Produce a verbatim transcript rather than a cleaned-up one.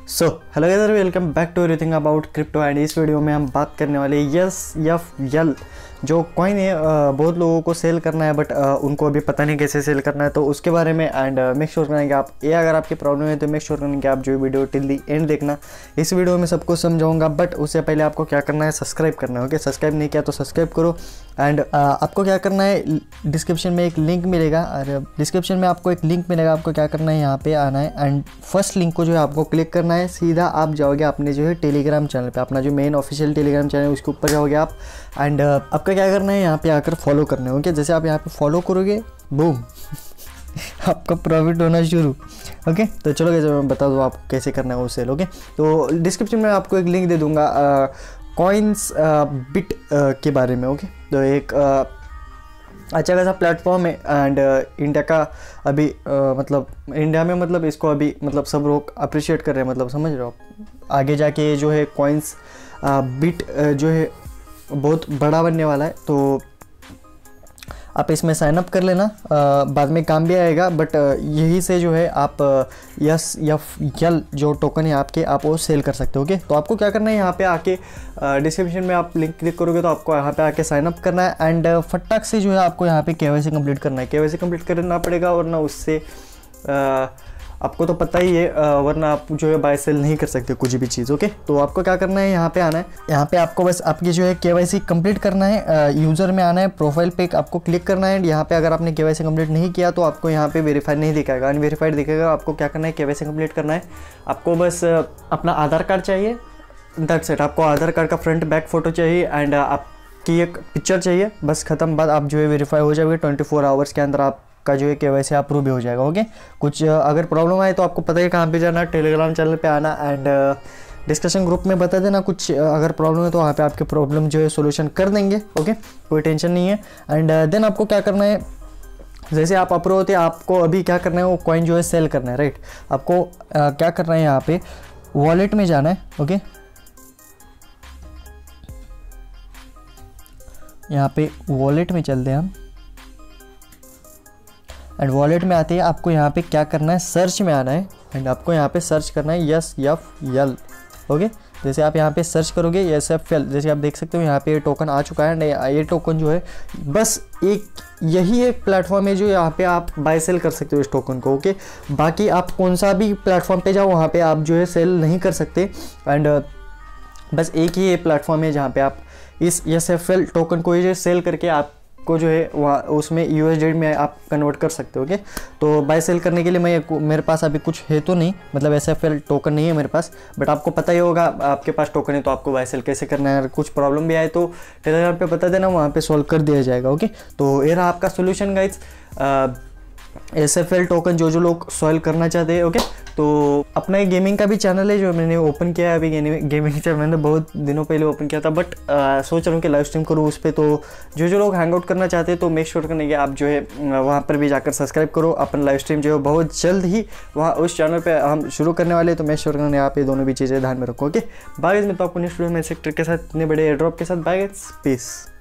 So hello guys, welcome back to everything about crypto. And इस video में हम बात करने वाले यस एफ यल जो कॉइन है, बहुत लोगों को सेल करना है बट उनको अभी पता नहीं कैसे सेल करना है, तो उसके बारे में। एंड मेक श्योर करेंगे आप ये अगर आपकी प्रॉब्लम है तो मेक श्योर करेंगे आप जो वीडियो टिल दी एंड देखना। इस वीडियो में सब कुछ समझाऊंगा, बट उससे पहले आपको क्या करना है, सब्सक्राइब करना है। ओके, सब्सक्राइब नहीं किया तो सब्सक्राइब करो। एंड आपको क्या करना है, डिस्क्रिप्शन में एक लिंक मिलेगा, और डिस्क्रिप्शन में आपको एक लिंक मिलेगा। आपको क्या करना है, यहाँ पे आना है एंड फर्स्ट लिंक को जो है आपको क्लिक करना है। सीधा आप जाओगे अपने जो है टेलीग्राम चैनल पे, अपना जो मेन ऑफिशियल टेलीग्राम चैनल है उसके ऊपर जाओगे आप। एंड आपका क्या करना है, यहाँ पे आकर फॉलो करना है। ओके, जैसे आप यहाँ पे फॉलो करोगे, बूम आपका प्रॉफिट होना शुरू। ओके, तो चलो जब मैं बता दूँ आपको कैसे करना है वो सेल। ओके, तो डिस्क्रिप्शन में आपको एक लिंक दे दूँगा कॉइन्स बिट के बारे में। ओके, तो एक अच्छा खासा प्लेटफॉर्म है। एंड इंडिया का अभी uh, मतलब इंडिया में मतलब इसको अभी मतलब सब लोग अप्रिशिएट कर रहे हैं, मतलब समझ रहे हो आप। आगे जाके जो है कॉइन्स बिट uh, जो है बहुत बड़ा बनने वाला है, तो आप इसमें साइन अप कर लेना, आ, बाद में काम भी आएगा। बट यही से जो है आप यस एफ यल जो टोकन है आपके, आप वो सेल कर सकते हो। ओके, तो आपको क्या करना है, यहाँ पे आके डिस्क्रिप्शन में आप लिंक क्लिक करोगे तो आपको यहाँ पे आके साइन अप करना है। एंड फटाक से जो है आपको यहाँ पे केवाईसी कंप्लीट करना है। केवाईसी कंप्लीट करना पड़ेगा, वरना उससे आ, आपको तो पता ही है, वरना आप जो है बाय सेल नहीं कर सकते कुछ भी चीज़। ओके, तो आपको क्या करना है, यहाँ पे आना है। यहाँ पे आपको बस आपकी जो है केवाईसी कंप्लीट करना है। यूज़र में आना है, प्रोफाइल पे आपको क्लिक करना है। यहाँ पे अगर आपने केवाईसी कंप्लीट नहीं किया तो आपको यहाँ पे वेरीफाई नहीं दिखाएगा, अनवेरीफाइड दिखेगा। आपको क्या करना है, केवाईसी कंप्लीट करना है। आपको बस अपना आधार कार्ड चाहिए, दैट्स इट। आपको आधार कार्ड का फ्रंट बैक फोटो चाहिए एंड आपकी एक पिक्चर चाहिए, बस खत्म। बात, आप जो है वेरीफाई हो जाओगे। ट्वेंटी फोर आवर्स के अंदर आप का जो है केवाईसी अप्रूव भी हो जाएगा। ओके, कुछ अगर प्रॉब्लम आए तो आपको पता है कहाँ पे जाना, टेलीग्राम चैनल पे आना एंड डिस्कशन ग्रुप में बता देना। कुछ अगर प्रॉब्लम है तो वहाँ पे आपके प्रॉब्लम जो है सोल्यूशन कर देंगे। ओके, कोई टेंशन नहीं है। एंड देन आपको क्या करना है, जैसे आप अप्रूव होते हैं आपको अभी क्या करना है, वो कॉइन जो है सेल करना है। राइट, आपको uh, क्या करना है, यहाँ पे वॉलेट में जाना है। ओके, यहाँ पे वॉलेट में चलते हैं हम। एंड वॉलेट में आते हैं आपको यहाँ पे क्या करना है, सर्च में आना है। एंड आपको यहाँ पे सर्च करना है यस एफ यल। ओके, जैसे आप यहाँ पे सर्च करोगे यस एफ यल, जैसे आप देख सकते हो यहाँ पे ये टोकन आ चुका है। ये टोकन जो है बस एक यही एक प्लेटफॉर्म है जो यहाँ पे आप बाय सेल कर सकते हो इस टोकन को। ओके, बाकी आप कौन सा भी प्लेटफॉर्म पे जाओ वहाँ पे आप जो है सेल नहीं कर सकते। एंड बस एक ही ये प्लेटफॉर्म है जहाँ पे आप इस यस एफ यल टोकन को ये सेल करके आप को जो है वहाँ उसमें यूएसडी में आप कन्वर्ट कर सकते हो। ओके, तो बाय सेल करने के लिए मैं मेरे पास अभी कुछ है तो नहीं, मतलब एस एफ एल टोकन नहीं है मेरे पास, बट आपको पता ही होगा आपके पास टोकन है तो आपको बाय सेल कैसे करना है। कुछ प्रॉब्लम भी आए तो टेलीग्राम पे बता देना, वहाँ पे सॉल्व कर दिया जाएगा। ओके, तो ये रहा आपका solution guys, S F L token जो जो लोग सॉल्व करना चाहते हैं। ओके, तो अपना एक गेमिंग का भी चैनल है जो मैंने ओपन किया है अभी। गेमिंग चैनल मैंने बहुत दिनों पहले ओपन किया था, बट आ, सोच रहा हूँ कि लाइव स्ट्रीम करूँ उस पर। तो जो जो लोग हैंग आउट करना चाहते हैं तो मेक श्योर करने के आप जो है वहाँ पर भी जाकर सब्सक्राइब करो। अपन लाइव स्ट्रीम जो है बहुत जल्द ही वहाँ उस चैनल पर हम शुरू करने वाले, तो मेक श्योर करने आप ये दोनों भी चीज़ें ध्यान में रखो। ओके, बाय, मैं तो आपको नेक्स्ट वीडियो में सेक्टर के साथ इतने बड़े एयर ड्रॉप के साथ, बाय, पीस।